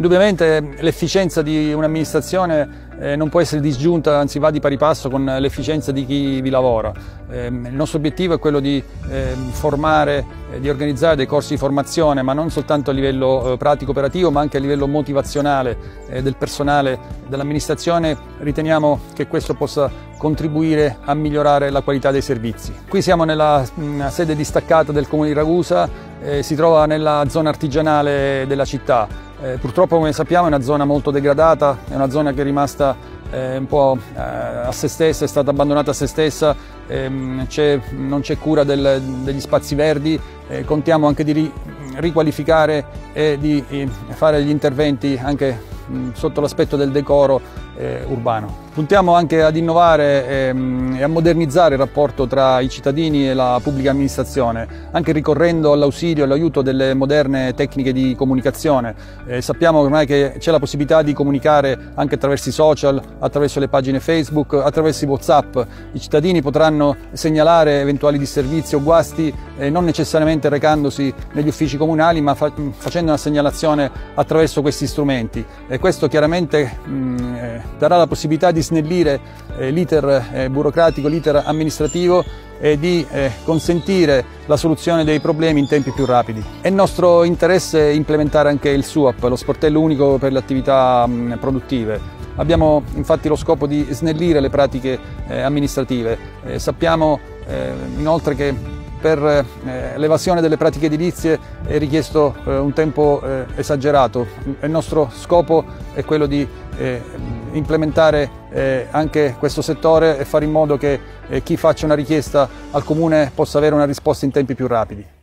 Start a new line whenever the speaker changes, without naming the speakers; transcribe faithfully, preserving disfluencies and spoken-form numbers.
Indubbiamente l'efficienza di un'amministrazione eh, non può essere disgiunta, anzi va di pari passo con l'efficienza di chi vi lavora. Eh, il nostro obiettivo è quello di eh, formare, eh, di organizzare dei corsi di formazione, ma non soltanto a livello eh, pratico-operativo, ma anche a livello motivazionale eh, del personale dell'amministrazione. Riteniamo che questo possa contribuire a migliorare la qualità dei servizi. Qui siamo nella mh, sede distaccata del Comune di Ragusa, eh, si trova nella zona artigianale della città. Eh, purtroppo, come sappiamo, è una zona molto degradata, è una zona che è rimasta eh, un po' eh, a se stessa, è stata abbandonata a se stessa, ehm, non c'è cura del, degli spazi verdi, eh, contiamo anche di ri, riqualificare e di eh, fare gli interventi anche mh, sotto l'aspetto del decoro eh, urbano. Puntiamo anche ad innovare ehm, e a modernizzare il rapporto tra i cittadini e la pubblica amministrazione, anche ricorrendo all'ausilio e all'aiuto delle moderne tecniche di comunicazione. Eh, sappiamo ormai che c'è la possibilità di comunicare anche attraverso i social, attraverso le pagine Facebook, attraverso i WhatsApp. I cittadini potranno segnalare eventuali disservizi o guasti eh, non necessariamente recandosi negli uffici comunali, ma fa facendo una segnalazione attraverso questi strumenti. E questo chiaramente mh, eh, darà la possibilità di snellire eh, l'iter eh, burocratico, l'iter amministrativo e di eh, consentire la soluzione dei problemi in tempi più rapidi. È nostro interesse implementare anche il S U A P, lo sportello unico per le attività mh, produttive. Abbiamo infatti lo scopo di snellire le pratiche eh, amministrative. Eh, sappiamo eh, inoltre che per eh, l'evasione delle pratiche edilizie è richiesto eh, un tempo eh, esagerato. Il nostro scopo è quello di eh, implementare eh, anche questo settore e fare in modo che eh, chi faccia una richiesta al Comune possa avere una risposta in tempi più rapidi.